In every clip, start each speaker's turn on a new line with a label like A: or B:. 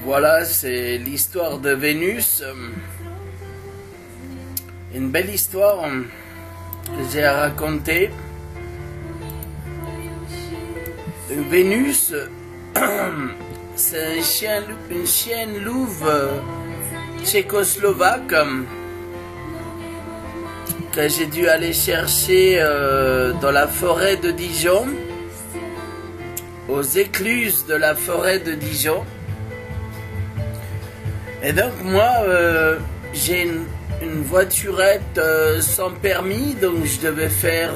A: Voilà, c'est l'histoire de Vénus. Une belle histoire que j'ai à raconter. Vénus, c'est une chienne louve tchécoslovaque que j'ai dû aller chercher dans la forêt de Dijon, aux écluses de la forêt de Dijon. Et donc moi, j'ai une voiturette sans permis, donc je devais faire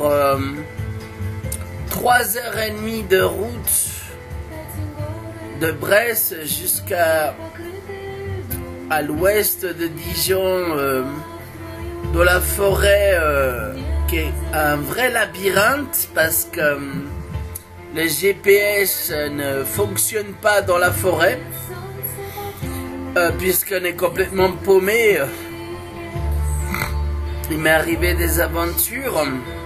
A: 3h30 de route de Brest jusqu'à l'ouest de Dijon, dans la forêt qui est un vrai labyrinthe parce que le GPS ne fonctionne pas dans la forêt. Puisqu'on est complètement paumé, il m'est arrivé des aventures.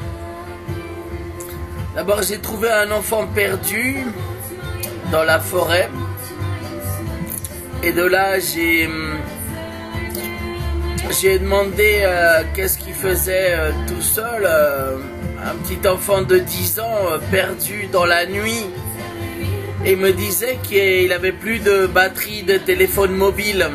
A: D'abord, j'ai trouvé un enfant perdu dans la forêt. Et de là, j'ai demandé qu'est-ce qu'il faisait tout seul. Un petit enfant de 10 ans perdu dans la nuit. Et il me disait qu'il avait plus de batterie de téléphone mobile.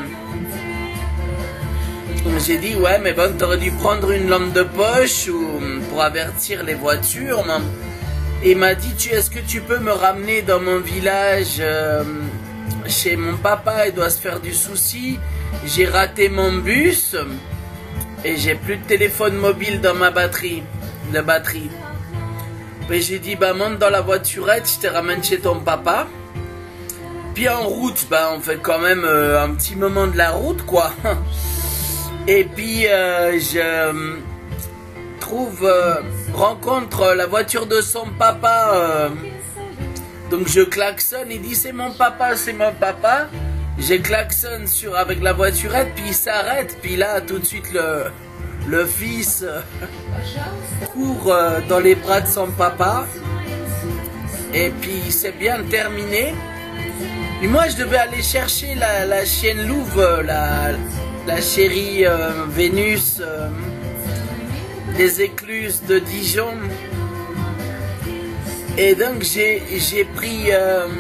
A: J'ai dit ouais, mais bon, t'aurais dû prendre une lampe de poche pour avertir les voitures. Et il m'a dit est-ce que tu peux me ramener dans mon village chez mon papa, il doit se faire du souci. J'ai raté mon bus et j'ai plus de téléphone mobile dans ma batterie. Et j'ai dit, monte dans la voiturette, je te ramène chez ton papa. Puis en route, on fait quand même un petit moment de la route, quoi. Et puis, je rencontre la voiture de son papa. Donc je klaxonne, il dit, c'est mon papa, c'est mon papa. Je klaxonne avec la voiturette, puis il s'arrête. Puis là, tout de suite, le fils court dans les bras de son papa et puis c'est bien terminé. Et moi je devais aller chercher la chienne louve, la chérie Vénus des écluses de Dijon. Et donc j'ai pris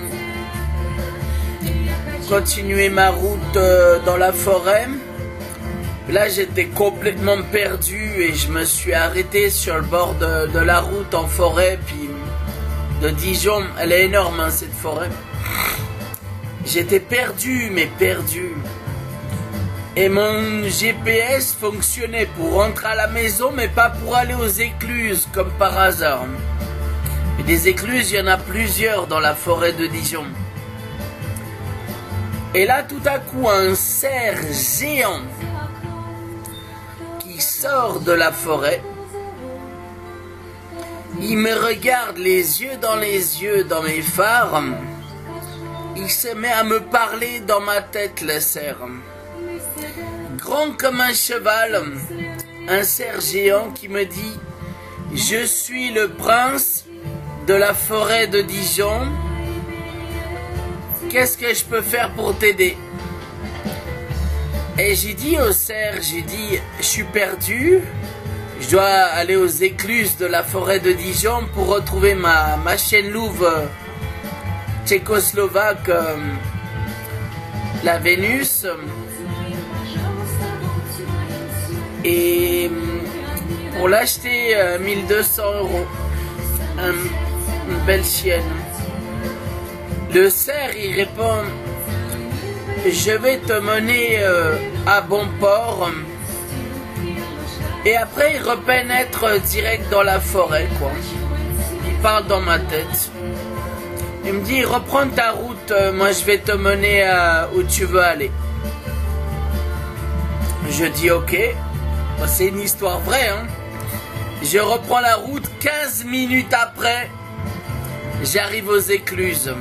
A: continuer ma route dans la forêt. Là, j'étais complètement perdu et je me suis arrêté sur le bord de la route en forêt, puis de Dijon. Elle est énorme, hein, cette forêt. J'étais perdu, mais perdu. Et mon GPS fonctionnait pour rentrer à la maison, mais pas pour aller aux écluses, comme par hasard. Et des écluses, il y en a plusieurs dans la forêt de Dijon. Et là, tout à coup, un cerf géant sort de la forêt, il me regarde les yeux dans mes phares, il se met à me parler dans ma tête, le cerf. Grand comme un cheval, un cerf géant qui me dit « Je suis le prince de la forêt de Dijon, qu'est-ce que je peux faire pour t'aider ?» Et j'ai dit au cerf, je suis perdu, je dois aller aux écluses de la forêt de Dijon pour retrouver ma chienne louve tchécoslovaque, la Vénus. Et pour l'acheter 1200 €, une belle chienne. Le cerf, il répond, je vais te mener à bon port. Et après, il repénètre direct dans la forêt, quoi. Il parle dans ma tête. Il me dit, reprends ta route, moi je vais te mener où tu veux aller. Je dis, ok. C'est une histoire vraie, hein. Je reprends la route, 15 minutes après, j'arrive aux écluses.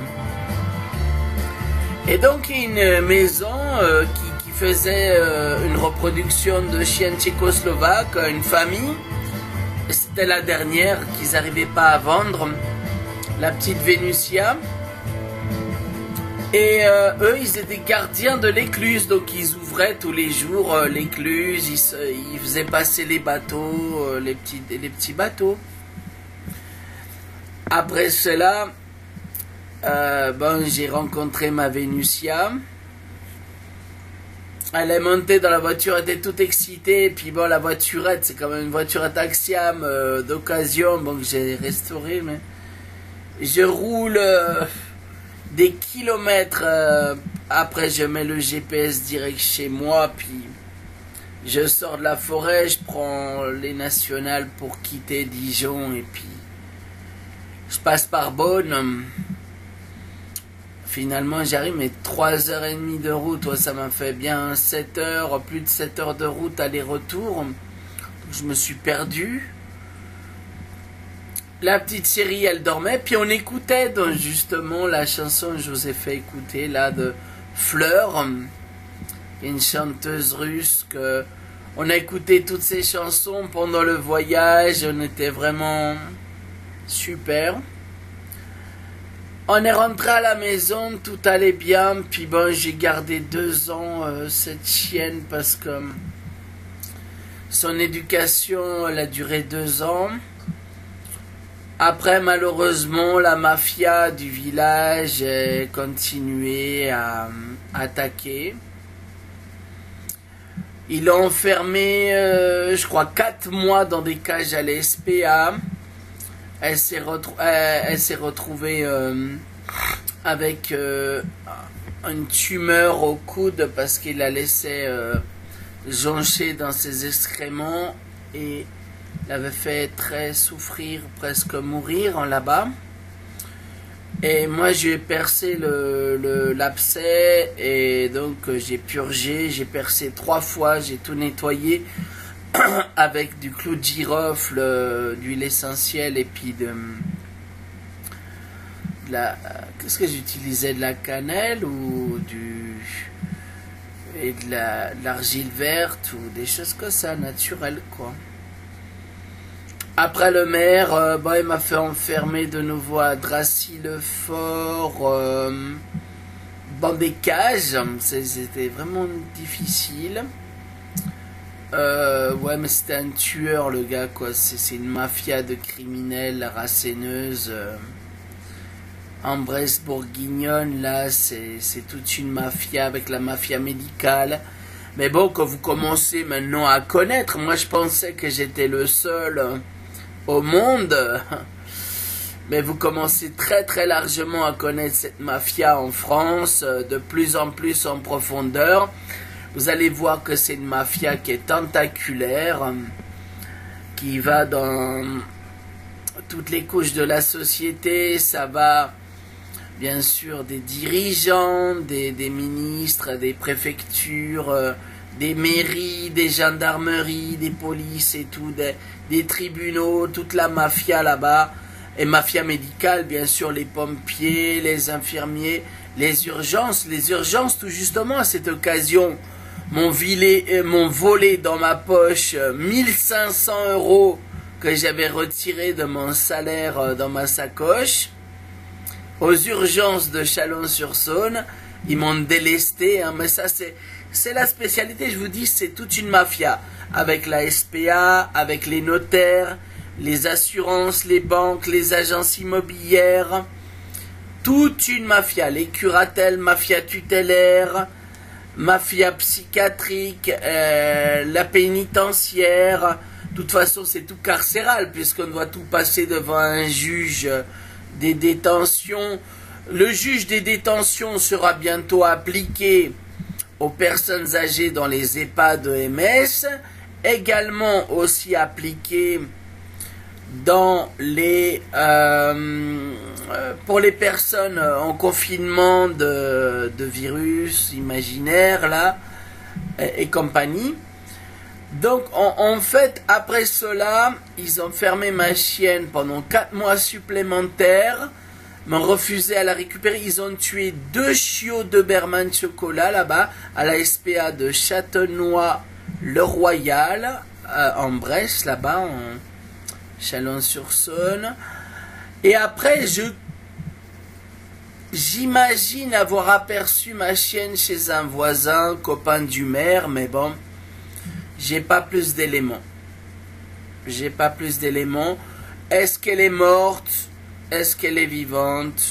A: Et donc, il y a une maison qui faisait une reproduction de chiennes tchécoslovaques, une famille. C'était la dernière qu'ils n'arrivaient pas à vendre, la petite Vénusia. Et eux, ils étaient gardiens de l'écluse, donc ils ouvraient tous les jours l'écluse, ils faisaient passer les bateaux, les petits bateaux. Après cela, bon, j'ai rencontré ma Vénusia. Elle est montée dans la voiture, elle était toute excitée. Et puis bon, la voiturette, c'est quand même une voiturette Axiom d'occasion, bon, que j'ai restaurée. Mais je roule des kilomètres. Après, je mets le GPS direct chez moi. Puis je sors de la forêt, je prends les nationales pour quitter Dijon. Et puis je passe par Beaune. Finalement, j'arrive, mais 3h30 de route, ouais, ça m'a fait bien 7 heures, plus de 7 heures de route aller-retour. Je me suis perdu. La petite chérie, elle dormait, puis on écoutait donc, justement la chanson que je vous ai fait écouter, là, de Fleur, une chanteuse russe que on a écouté toutes ces chansons pendant le voyage, on était vraiment super. On est rentré à la maison, tout allait bien, puis bon, j'ai gardé 2 ans cette chienne parce que son éducation, elle a duré 2 ans. Après, malheureusement, la mafia du village a continué à attaquer. Ils l'ont enfermée, je crois, 4 mois dans des cages à la SPA. Elle s'est retrouvée avec une tumeur au coude parce qu'il la laissait joncher dans ses excréments et l'avait fait très souffrir, presque mourir là-bas. Et moi, je lui ai percé l'abcès et donc j'ai purgé, j'ai percé 3 fois, j'ai tout nettoyé. Avec du clou de girofle, d'huile essentielle et puis de la... Qu'est-ce que j'utilisais? De la cannelle ou et de l'argile verte ou des choses comme ça, naturelles quoi. Après le maire, bon, il m'a fait enfermer de nouveau à Dracy-le-Fort dans des cages. C'était vraiment difficile. Ouais, mais c'était un tueur le gars quoi, c'est une mafia de criminels, racéneuse. En Bresse bourguignonne là, c'est toute une mafia avec la mafia médicale. Mais bon, quand vous commencez maintenant à connaître, moi je pensais que j'étais le seul au monde. Mais vous commencez très très largement à connaître cette mafia en France, de plus en plus en profondeur. Vous allez voir que c'est une mafia qui est tentaculaire, qui va dans toutes les couches de la société. Ça va bien sûr des dirigeants, des ministres, des préfectures, des mairies, des gendarmeries, des polices et tout, des tribunaux, toute la mafia là-bas. Et mafia médicale, bien sûr, les pompiers, les infirmiers, les urgences tout justement à cette occasion. M'ont volé dans ma poche 1500 € que j'avais retiré de mon salaire dans ma sacoche. Aux urgences de Chalon-sur-Saône, ils m'ont délesté, hein, mais ça c'est la spécialité, je vous dis, c'est toute une mafia. Avec la SPA, avec les notaires, les assurances, les banques, les agences immobilières. Toute une mafia, les curatelles, mafia tutélaire, mafia psychiatrique, la pénitentiaire. De toute façon, c'est tout carcéral, puisqu'on doit tout passer devant un juge des détentions. Le juge des détentions sera bientôt appliqué aux personnes âgées dans les EHPAD EMS, également aussi appliqué dans les pour les personnes en confinement de virus imaginaires là et compagnie. Donc en fait après cela ils ont fermé ma chienne pendant 4 mois supplémentaires, m'ont refusé à la récupérer. Ils ont tué 2 chiots de Doberman chocolat là-bas à la SPA de Châtenois-le-Royal en Bresse là-bas en Chalon-sur-Saône. Et après j'imagine avoir aperçu ma chienne chez un voisin, copain du maire, mais bon, j'ai pas plus d'éléments. J'ai pas plus d'éléments. Est-ce qu'elle est morte? Est-ce qu'elle est vivante?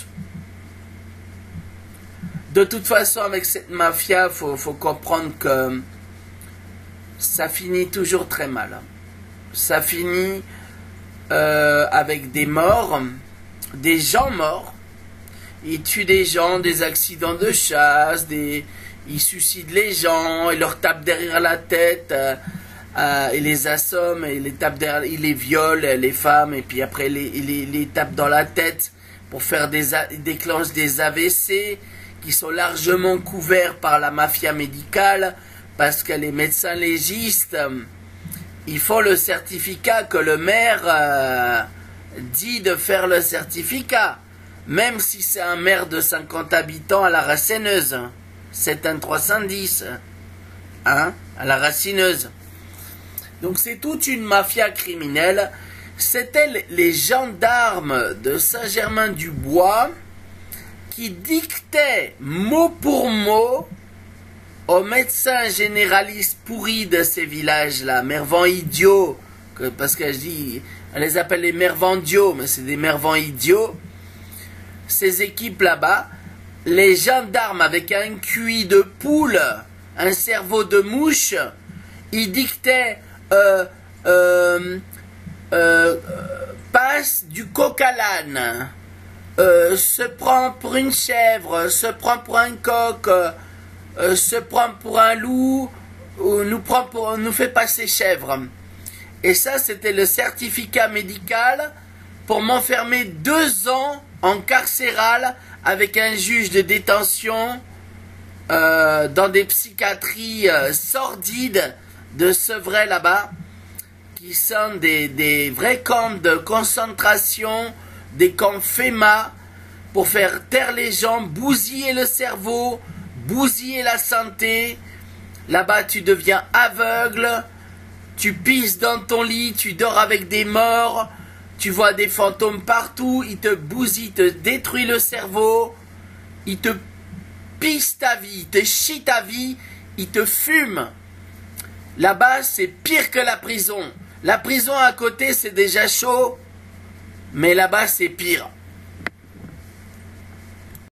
A: De toute façon, avec cette mafia, faut comprendre que ça finit toujours très mal. Ça finit avec des morts, des gens morts. Ils tuent des gens, des accidents de chasse, ils suicident les gens, ils leur tapent derrière la tête, ils les assomment, ils les tapent derrière, ils les violent, les femmes, et puis après ils les tapent dans la tête pour faire ils déclenchent des AVC qui sont largement couverts par la mafia médicale, parce que les médecins légistes, ils font le certificat que le maire dit de faire le certificat, même si c'est un maire de 50 habitants à la Racineuse. C'est un 310, hein, à la Racineuse. Donc c'est toute une mafia criminelle. C'était les gendarmes de Saint-Germain-du-Bois qui dictaient mot pour mot aux médecins généralistes pourris de ces villages-là, mervans idiots, parce que je dis, on les appelle les mervandiaux, mais c'est des mervans idiots. Ces équipes là-bas, les gendarmes avec un QI de poule, un cerveau de mouche, ils dictaient passe du coq à l'âne, se prend pour une chèvre, se prend pour un coq, se prend pour un loup, ou nous fait passer chèvre. Et ça, c'était le certificat médical pour m'enfermer 2 ans en carcéral avec un juge de détention dans des psychiatries sordides de Sevray là-bas, qui sont des vrais camps de concentration, des camps FEMA, pour faire taire les gens, bousiller le cerveau, bousiller la santé. Là-bas, tu deviens aveugle, tu pisses dans ton lit, tu dors avec des morts, tu vois des fantômes partout, ils te bousillent, te détruisent le cerveau, ils te pissent ta vie, ils te chient ta vie, ils te fument. Là-bas, c'est pire que la prison. La prison à côté, c'est déjà chaud, mais là-bas, c'est pire.